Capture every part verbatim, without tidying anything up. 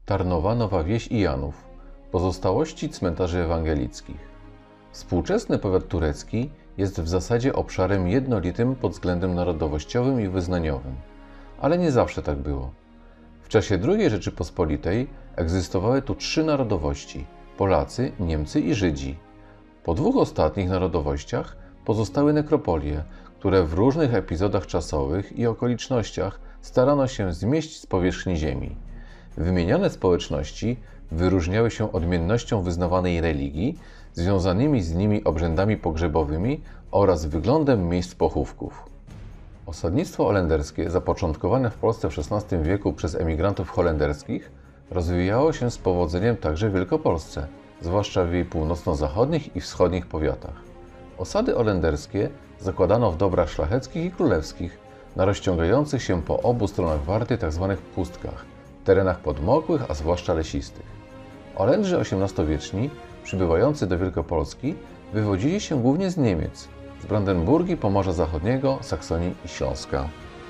Tarnowa, Nowa Wieś i Janów. Pozostałości cmentarzy ewangelickich. Współczesny powiat turecki jest w zasadzie obszarem jednolitym pod względem narodowościowym i wyznaniowym. Ale nie zawsze tak było. W czasie drugiej Rzeczypospolitej egzystowały tu trzy narodowości – Polacy, Niemcy i Żydzi. Po dwóch ostatnich narodowościach pozostały nekropolie, które w różnych epizodach czasowych i okolicznościach starano się zmieść z powierzchni ziemi. Wymienione społeczności wyróżniały się odmiennością wyznawanej religii, związanymi z nimi obrzędami pogrzebowymi oraz wyglądem miejsc pochówków. Osadnictwo holenderskie, zapoczątkowane w Polsce w szesnastym wieku przez emigrantów holenderskich, rozwijało się z powodzeniem także w Wielkopolsce, zwłaszcza w jej północno-zachodnich i wschodnich powiatach. Osady holenderskie zakładano w dobrach szlacheckich i królewskich, na rozciągających się po obu stronach Warty tzw. pustkach, terenach podmokłych, a zwłaszcza lesistych. Holendrzy osiemnastowieczni, przybywający do Wielkopolski, wywodzili się głównie z Niemiec, z Brandenburgii, Pomorza Zachodniego, Saksonii i Śląska.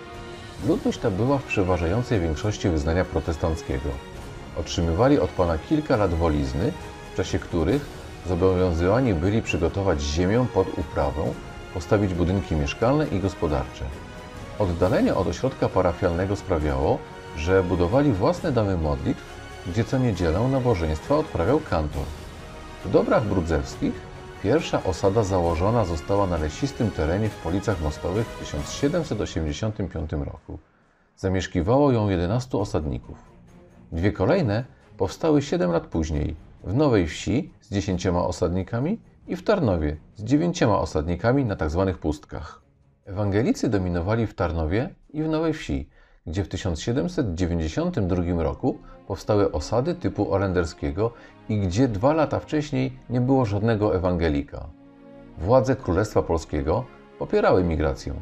Ludność ta była w przeważającej większości wyznania protestanckiego. Otrzymywali od pana kilka lat wolizny, w czasie których zobowiązywani byli przygotować ziemię pod uprawę, postawić budynki mieszkalne i gospodarcze. Oddalenie od ośrodka parafialnego sprawiało, że budowali własne domy modlitw, gdzie co niedzielę nabożeństwa odprawiał kantor. W Dobrach Brudzewskich pierwsza osada założona została na lesistym terenie w Policach Mostowych w tysiąc siedemset osiemdziesiątym piątym roku. Zamieszkiwało ją jedenastu osadników. Dwie kolejne powstały siedem lat później, w Nowej Wsi z dziesięcioma osadnikami i w Tarnowie z dziewięcioma osadnikami na tzw. pustkach. Ewangelicy dominowali w Tarnowie i w Nowej Wsi, gdzie w tysiąc siedemset dziewięćdziesiątym drugim roku powstały osady typu holenderskiego i gdzie dwa lata wcześniej nie było żadnego ewangelika. Władze Królestwa Polskiego popierały migrację.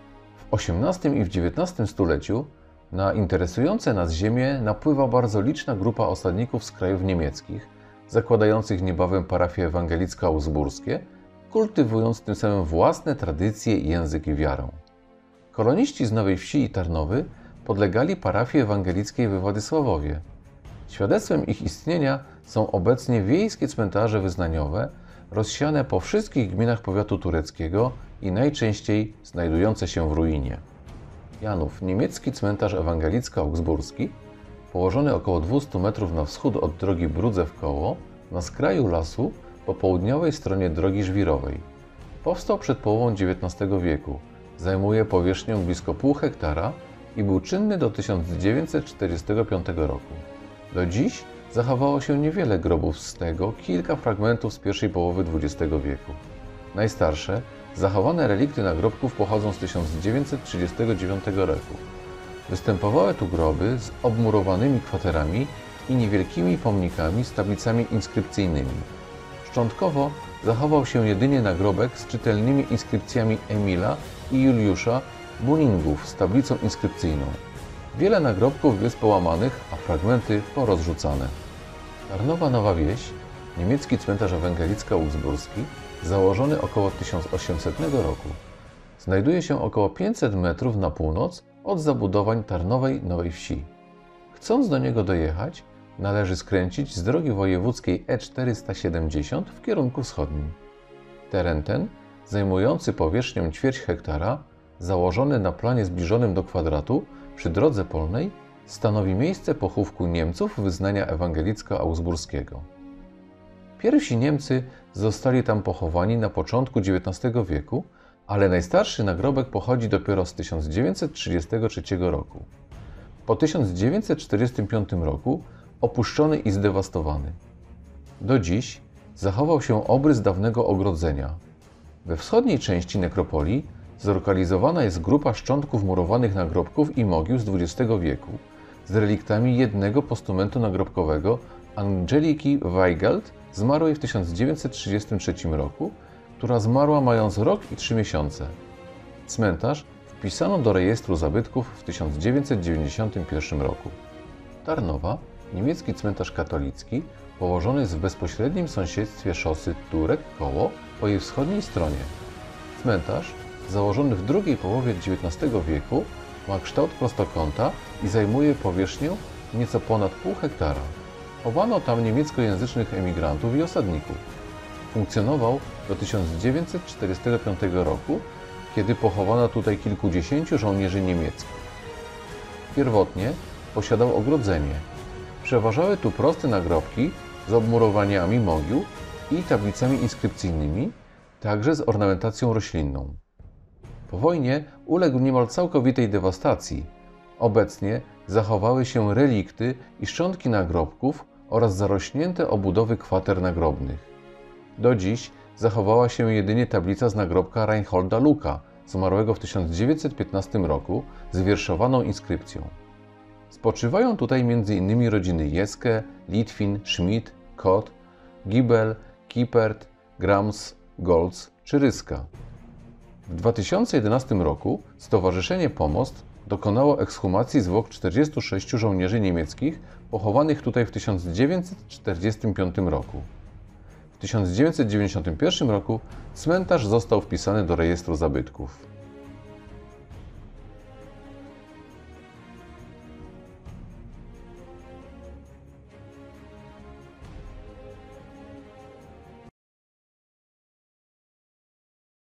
W osiemnastym i w dziewiętnastym stuleciu na interesujące nas ziemię napływa bardzo liczna grupa osadników z krajów niemieckich, zakładających niebawem parafie ewangelicko-augsburskie, kultywując tym samym własne tradycje, język i wiarę. Koloniści z Nowej Wsi i Tarnowy podlegali parafii ewangelickiej we Władysławowie. Świadectwem ich istnienia są obecnie wiejskie cmentarze wyznaniowe, rozsiane po wszystkich gminach powiatu tureckiego i najczęściej znajdujące się w ruinie. Janów, niemiecki cmentarz ewangelicko-augsburski, położony około dwieście metrów na wschód od drogi Brudzew-Koło, na skraju lasu po południowej stronie drogi żwirowej. Powstał przed połową dziewiętnastego wieku, zajmuje powierzchnię blisko pół hektara i był czynny do tysiąc dziewięćset czterdziestego piątego roku. Do dziś zachowało się niewiele grobów z tego, kilka fragmentów z pierwszej połowy dwudziestego wieku. Najstarsze, zachowane relikty nagrobków pochodzą z tysiąc dziewięćset trzydziestego dziewiątego roku. Występowały tu groby z obmurowanymi kwaterami i niewielkimi pomnikami z tablicami inskrypcyjnymi. Szczątkowo zachował się jedynie nagrobek z czytelnymi inskrypcjami Emila i Juliusza Buningów z tablicą inskrypcyjną. Wiele nagrobków jest połamanych, a fragmenty porozrzucane. Tarnowa, Nowa Wieś, niemiecki cmentarz ewangelicko-augsburski, założony około tysiąc osiemsetnego roku. Znajduje się około pięćset metrów na północ od zabudowań Tarnowej Nowej Wsi. Chcąc do niego dojechać, należy skręcić z drogi wojewódzkiej E czterysta siedemdziesiąt w kierunku wschodnim. Teren ten, zajmujący powierzchnię ćwierć hektara, założony na planie zbliżonym do kwadratu przy drodze polnej, stanowi miejsce pochówku Niemców wyznania ewangelicko-augsburskiego. Pierwsi Niemcy zostali tam pochowani na początku dziewiętnastego wieku, ale najstarszy nagrobek pochodzi dopiero z tysiąc dziewięćset trzydziestego trzeciego roku. Po tysiąc dziewięćset czterdziestym piątym roku opuszczony i zdewastowany. Do dziś zachował się obrys dawnego ogrodzenia. We wschodniej części nekropolii zlokalizowana jest grupa szczątków murowanych nagrobków i mogił z dwudziestego wieku z reliktami jednego postumentu nagrobkowego Angeliki Weigelt, zmarłej w tysiąc dziewięćset trzydziestym trzecim roku, która zmarła mając rok i trzy miesiące. Cmentarz wpisano do rejestru zabytków w tysiąc dziewięćset dziewięćdziesiątym pierwszym roku. Tarnowa, niemiecki cmentarz katolicki, położony jest w bezpośrednim sąsiedztwie szosy Turek-Koło po jej wschodniej stronie. Cmentarz, założony w drugiej połowie dziewiętnastego wieku, ma kształt prostokąta i zajmuje powierzchnię nieco ponad pół hektara. Chowano tam niemieckojęzycznych emigrantów i osadników. Funkcjonował do tysiąc dziewięćset czterdziestego piątego roku, kiedy pochowano tutaj kilkudziesięciu żołnierzy niemieckich. Pierwotnie posiadał ogrodzenie. Przeważały tu proste nagrobki z obmurowaniami mogił i tablicami inskrypcyjnymi, także z ornamentacją roślinną. Po wojnie uległ niemal całkowitej dewastacji. Obecnie zachowały się relikty i szczątki nagrobków oraz zarośnięte obudowy kwater nagrobnych. Do dziś zachowała się jedynie tablica z nagrobka Reinholda Lucka, zmarłego w tysiąc dziewięćset piętnastym roku, z wierszowaną inskrypcją. Spoczywają tutaj m in rodziny Jeske, Litwin, Schmidt, Kot, Gibel, Kiepert, Grams, Goltz czy Ryska. W dwa tysiące jedenastym roku Stowarzyszenie Pomost dokonało ekshumacji zwłok czterdziestu sześciu żołnierzy niemieckich pochowanych tutaj w tysiąc dziewięćset czterdziestym piątym roku. W tysiąc dziewięćset dziewięćdziesiątym pierwszym roku cmentarz został wpisany do rejestru zabytków.